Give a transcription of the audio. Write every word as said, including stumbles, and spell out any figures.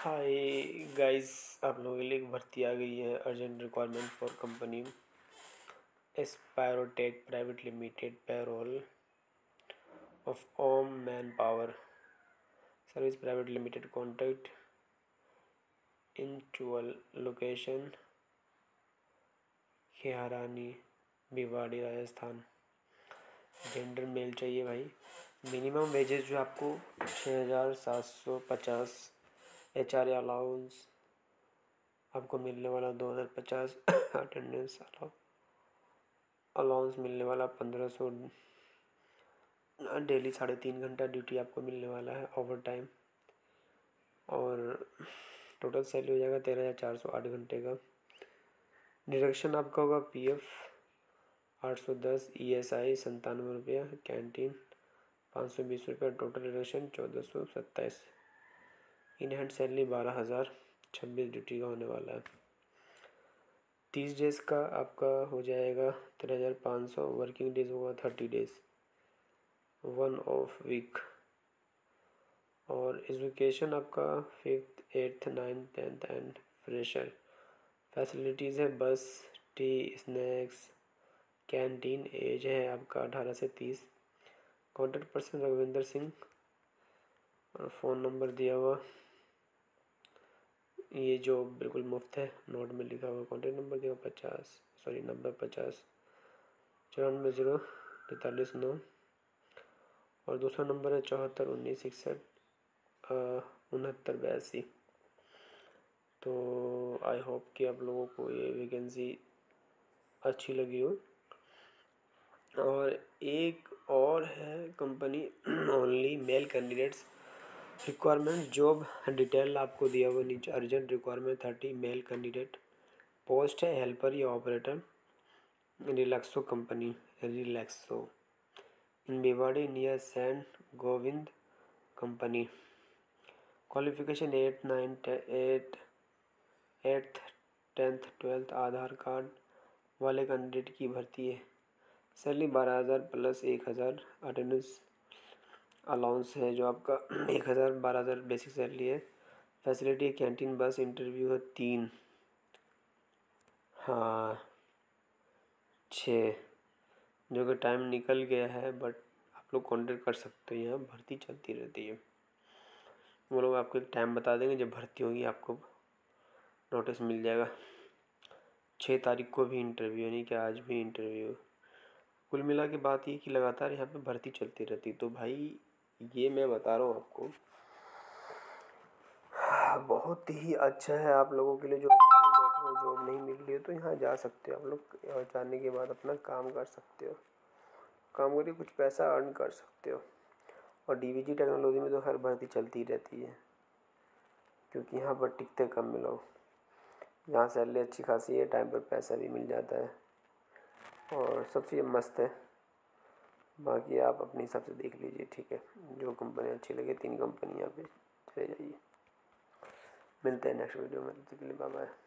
Hi guys, आप लोगों के लिए एक भर्ती आ गई है। Urgent requirement for company Aspirotech private limited, payroll of Om man power service private limited, contact in टूअल location Kaharani Bhiwadi Rajasthan. Gender male चाहिए भाई। मिनिमम वेजेस जो आपको छः हज़ार सात सौ पचास एच आर अलाउंस आपको मिलने वाला, दो हज़ार पचास अटेंडेंस अलाउंस मिलने वाला, पंद्रह सौ डेली साढ़े तीन घंटा ड्यूटी आपको मिलने वाला है ओवर टाइम, और टोटल सैलरी हो जाएगा तेरह हज़ार चार सौ आठ घंटे का। डिडक्शन आपका होगा पी एफ आठ सौ दस, ई एस आई संतानवे रुपया, कैंटीन पाँच सौ बीस रुपया, टोटल डिडक्शन चौदह सौ सत्ताईस। इन हैंड सैलरी बारह हज़ार, छब्बीस ड्यूटी का होने वाला है। तीस डेज़ का आपका हो जाएगा तेरह हज़ार पाँच सौ, वर्किंग डेज होगा thirty days, one off week, और एजुकेशन आपका fifth eighth ninth tenth and fresher. Facilities है bus, T, snacks, canteen. As है आपका अठारह से तीस। कॉन्टैक्ट पर्सन रघुविंदर सिंह, और फ़ोन नंबर दिया हुआ। ये जॉब बिल्कुल मुफ्त है, नोट में लिखा हुआ। कॉन्टैक्ट नंबर दिया हुआ पचास सॉरी नब्बे पचास चौरानवे ज़ीरो तैंतालीस नौ, और दूसरा नंबर है चौहत्तर उन्नीस इकसठ उनहत्तर बयासी। तो आई होप कि आप लोगों को ये वैकेंसी अच्छी लगी हो। और एक और है company only male candidates requirement, job detail आपको दिया हुआ नीचे। Urgent requirement thirty male candidate, post है हेल्पर या operator, Relaxo company, Relaxo in Bhiwadi near Saint गोविंद company. Qualification eight nine eight eighth tenth twelfth Aadhaar card वाले कैंडिडेट की भर्ती है। सैलरी बारह हज़ार प्लस एक हज़ार अटेंडेंस अलाउंस है जो आपका एक हज़ार बारह हज़ार बेसिक सैलरी है। फैसिलिटी कैंटीन, बस, इंटरव्यू है तीन, हाँ छः, जो कि टाइम निकल गया है, बट आप लोग कॉन्टेक्ट कर सकते हो। यहाँ भर्ती चलती रहती है। वो लोग आपको एक टाइम बता देंगे, जब भर्ती होगी आपको नोटिस मिल जाएगा। छः तारीख को भी इंटरव्यू, यानी कि आज भी इंटरव्यू। कुल मिला के बात ये कि लगातार यहाँ पे भर्ती चलती रहती। तो भाई ये मैं बता रहा हूँ आपको, बहुत ही अच्छा है आप लोगों के लिए जो खाली बैठे हो, जॉब नहीं मिल रही है, तो यहाँ जा सकते हो आप लोग। यहाँ जाने के बाद अपना काम कर सकते हो, काम करके कुछ पैसा अर्न कर सकते हो। और डी वी जी टेक्नोलॉजी में तो हर भर्ती चलती रहती है, क्योंकि यहाँ पर टिकते कम मिलो। यहाँ सैलरी अच्छी खासी है, टाइम पर पैसा भी मिल जाता है, और सब चीज़ मस्त है। बाकी आप अपने हिसाब से देख लीजिए, ठीक है। जो कंपनी अच्छी लगे, तीन कंपनी यहाँ पे चले जाइए। मिलते हैं नेक्स्ट वीडियो में, तब तक के लिए बाय बाय।